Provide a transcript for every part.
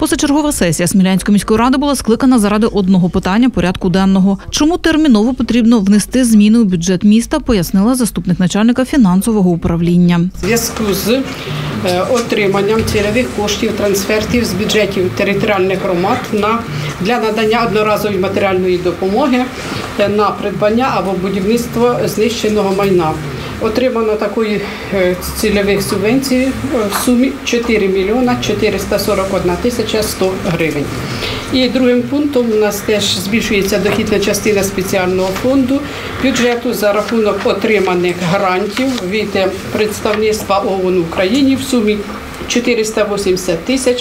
Позачергова сесія Смілянської міської ради була скликана заради одного питання порядку денного. Чому терміново потрібно внести зміни у бюджет міста, пояснила заступник начальника фінансового управління. У зв'язку з отриманням цільових коштів, трансфертів з бюджетів територіальних громад для надання одноразової матеріальної допомоги на придбання або будівництво знищеного майна. Отримано такої цільових субвенцій в сумі 4 мільйона 441 тисяча 100 гривень. І другим пунктом у нас теж збільшується дохідна частина спеціального фонду бюджету за рахунок отриманих грантів від представництва ООН в Україні в сумі 480 тисяч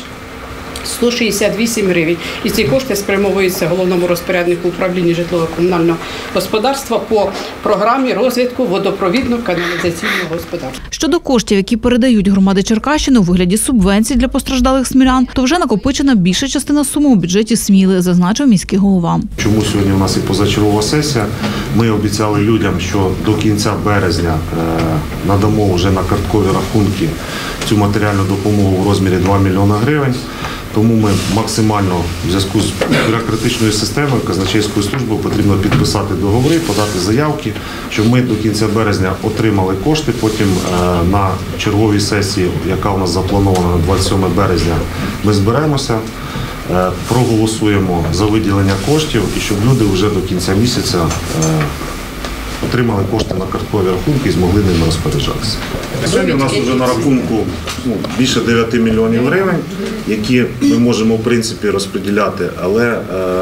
168 гривень. І ці кошти спрямовуються головному розпоряднику управління житлово-комунального господарства по програмі розвитку водопровідно-каналізаційного господарства. Щодо коштів, які передають громади Черкащини у вигляді субвенцій для постраждалих смілян, то вже накопичена більша частина суми у бюджеті Сміли, зазначив міський голова. Чому сьогодні у нас і позачергова сесія? Ми обіцяли людям, що до кінця березня надамо вже на карткові рахунки цю матеріальну допомогу в розмірі 2 мільйона гривень. Тому ми максимально в зв'язку з бюрократичною системою казначейської служби потрібно підписати договори, подати заявки, щоб ми до кінця березня отримали кошти. Потім на черговій сесії, яка у нас запланована на 27 березня, ми зберемося, проголосуємо за виділення коштів і щоб люди вже до кінця місяця отримали кошти на карткові рахунки і змогли ними розпоряджатися. Сьогодні у нас вже на рахунку більше 9 мільйонів гривень, які ми можемо в принципі розподіляти, але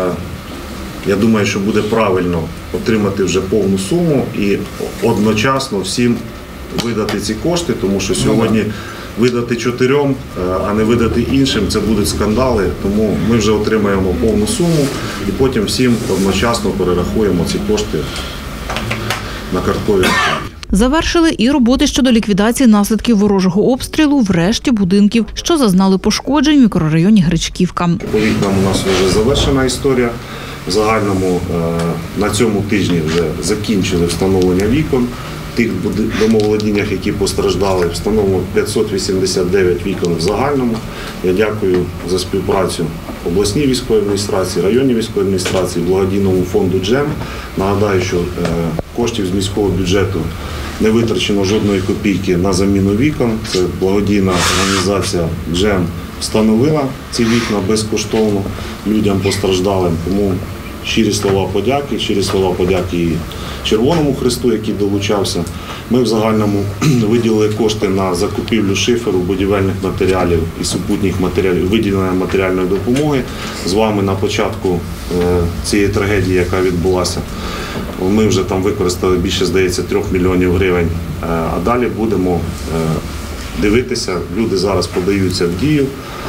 я думаю, що буде правильно отримати вже повну суму і одночасно всім видати ці кошти, тому що сьогодні видати 4, а не видати іншим – це будуть скандали, тому ми вже отримаємо повну суму і потім всім одночасно перерахуємо ці кошти на карткові. Завершили і роботи щодо ліквідації наслідків ворожого обстрілу в решті будинків, що зазнали пошкоджень в мікрорайоні Гречківка. По вікнам у нас вже завершена історія. В загальному на цьому тижні вже закінчили встановлення вікон. В тих домоволодіннях, які постраждали, встановлено 589 вікон в загальному. Я дякую за співпрацю обласній військовій адміністрації, районній військовій адміністрації, благодійному фонду «Джем». Нагадаю, що коштів з міського бюджету не витрачено жодної копійки на заміну вікон. Це благодійна організація «Джем» встановила ці вікна безкоштовно людям постраждалим. Тому щирі слова подяки і Червоному Хресту, який долучався. Ми в загальному виділили кошти на закупівлю шиферу, будівельних матеріалів і супутніх матеріалів, виділення матеріальної допомоги. З вами на початку цієї трагедії, яка відбулася, ми вже там використали більше, здається, 3 мільйонів гривень, а далі будемо дивитися. Люди зараз подаються в дію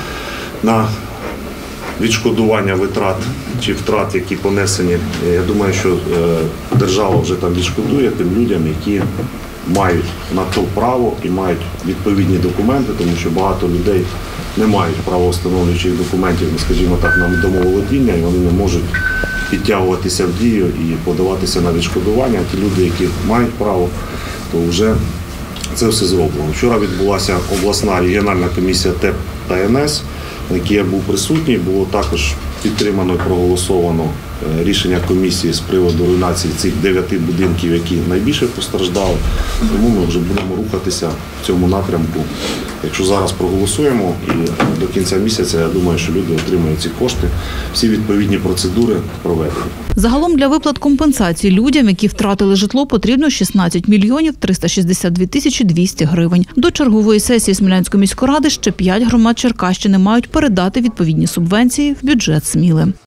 на відшкодування витрат чи втрат, які понесені. Я думаю, що держава вже там відшкодує тим людям, які мають на то право і мають відповідні документи, тому що багато людей не мають правовстановлюючих документів, скажімо так, на домоволодіння, і вони не можуть підтягуватися в дію і подаватися на відшкодування. Ті люди, які мають право, то вже це все зроблено. Вчора відбулася обласна регіональна комісія ТЕП та НС, на якій я був присутній. Було також підтримано і проголосовано рішення комісії з приводу руйнації цих 9 будинків, які найбільше постраждали. Тому ми вже будемо рухатися в цьому напрямку. Якщо зараз проголосуємо і до кінця місяця, я думаю, що люди отримають ці кошти. Всі відповідні процедури проведені. Загалом для виплат компенсації людям, які втратили житло, потрібно 16 мільйонів 362 тисячі 200 гривень. До чергової сесії Смілянської міської ради ще 5 громад Черкащини мають передати відповідні субвенції в бюджет Сміли.